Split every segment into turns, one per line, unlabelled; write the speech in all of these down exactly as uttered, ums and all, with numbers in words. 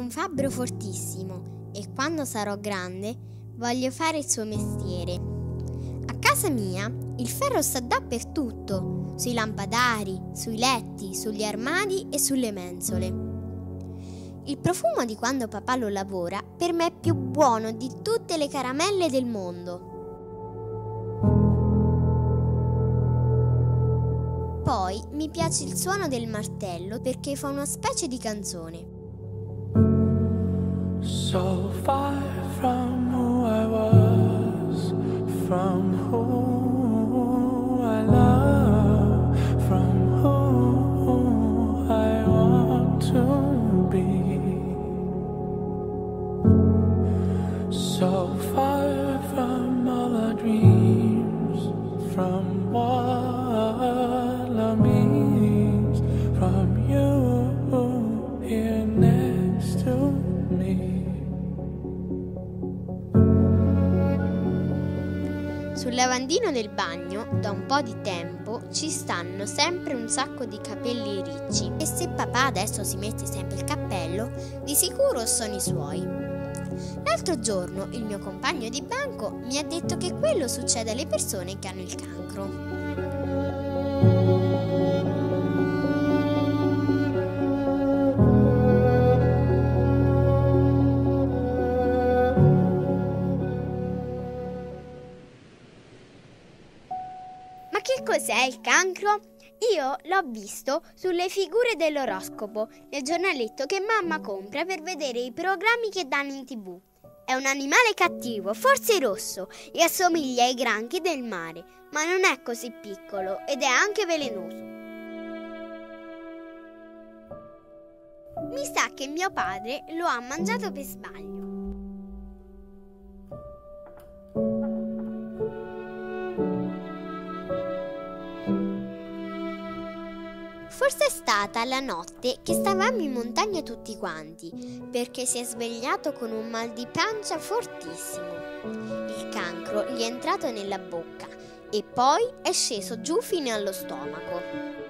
un fabbro fortissimo e quando sarò grande voglio fare il suo mestiere. A casa mia il ferro sta dappertutto, sui lampadari, sui letti, sugli armadi e sulle mensole. Il profumo di quando papà lo lavora per me è più buono di tutte le caramelle del mondo. Poi mi piace il suono del martello perché fa una specie di canzone.
So far from who I was, from who I love, from who I want to be. So far from all the dreams, from what love means, from you here next to me.
Sul lavandino del bagno, da un po' di tempo, ci stanno sempre un sacco di capelli ricci e se papà adesso si mette sempre il cappello, di sicuro sono i suoi. L'altro giorno il mio compagno di banco mi ha detto che quello succede alle persone che hanno il cancro. Ma che cos'è il cancro? Io l'ho visto sulle figure dell'oroscopo nel giornaletto che mamma compra per vedere i programmi che danno in tivù. È un animale cattivo, forse rosso, e assomiglia ai granchi del mare, ma non è così piccolo ed è anche velenoso. Mi sa che mio padre lo ha mangiato per sbaglio. Forse è stata la notte che stavamo in montagna tutti quanti, perché si è svegliato con un mal di pancia fortissimo. Il cancro gli è entrato nella bocca e poi è sceso giù fino allo stomaco.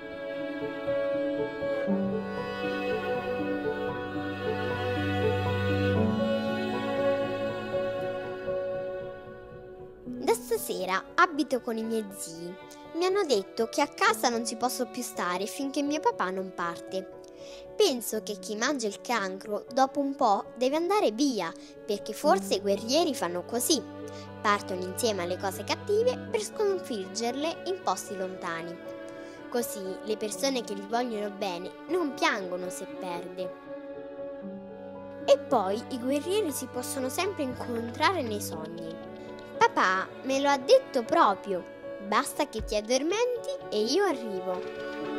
Da stasera abito con i miei zii. Mi hanno detto che a casa non ci posso più stare finché mio papà non parte. Penso che chi mangia il cancro dopo un po' deve andare via, perché forse i guerrieri fanno così. Partono insieme alle cose cattive per sconfiggerle in posti lontani. Così le persone che gli vogliono bene non piangono se perde. E poi i guerrieri si possono sempre incontrare nei sogni. Papà me lo ha detto proprio. Basta che ti addormenti e io arrivo.